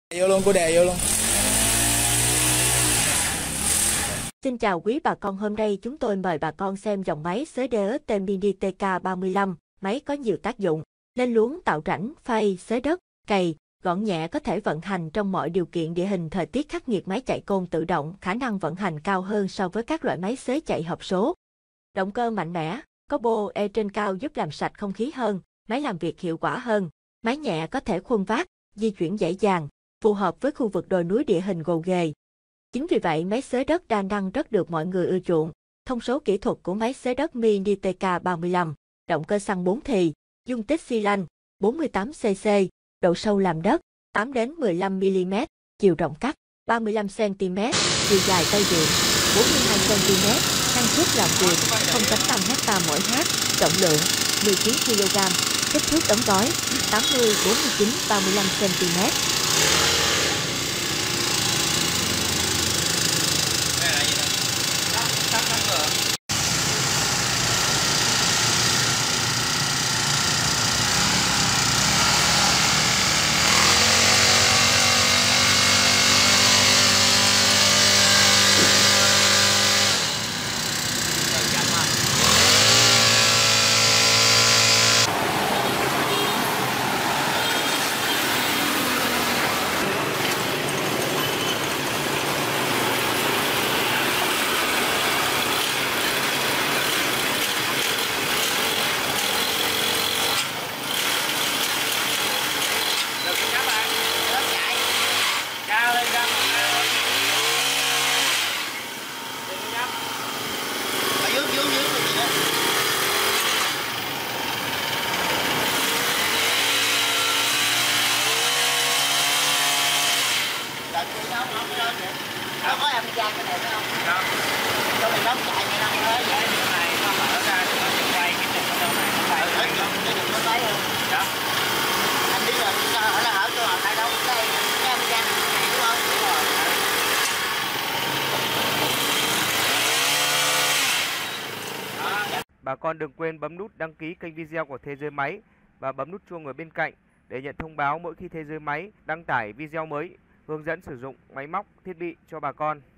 Vô luôn, cô đè vô luôn. Xin chào quý bà con, hôm nay chúng tôi mời bà con xem dòng máy xới DST Mini TK35. Máy có nhiều tác dụng, lên luống, tạo rãnh, phay, xới đất, cày, gọn nhẹ, có thể vận hành trong mọi điều kiện địa hình thời tiết khắc nghiệt. Máy chạy côn tự động, khả năng vận hành cao hơn so với các loại máy xới chạy hộp số. Động cơ mạnh mẽ, có bô e trên cao giúp làm sạch không khí hơn, máy làm việc hiệu quả hơn. Máy nhẹ, có thể khuân vác, di chuyển dễ dàng, phù hợp với khu vực đồi núi địa hình gồ ghề. Chính vì vậy, máy xới đất đa năng rất được mọi người ưa chuộng. Thông số kỹ thuật của máy xới đất Mini TK35, động cơ xăng 4 thì, dung tích xi lanh 48cc, độ sâu làm đất 8 đến 15 mm, chiều rộng cắt 35 cm, chiều dài tay điện 42 cm, năng suất làm việc 0,5 ha mỗi h, trọng lượng 19 kg, kích thước đóng gói 80, 49, 35 cm. Đâu có em ra cái này phải không? Đâu. Đâu mình đóng chạy này đâu ơi. Cái này nó mở ra thì nó sẽ quay cái này ở đâu này. Phải cái đừng có lấy không? Đó. Anh biết rồi, ở là ở chỗ này đâu đây. Cái em ra này đúng không? Đúng rồi. Bà con đừng quên bấm nút đăng ký kênh video của Thế Giới Máy và bấm nút chuông ở bên cạnh để nhận thông báo mỗi khi Thế Giới Máy đăng tải video mới hướng dẫn sử dụng máy móc, thiết bị cho bà con.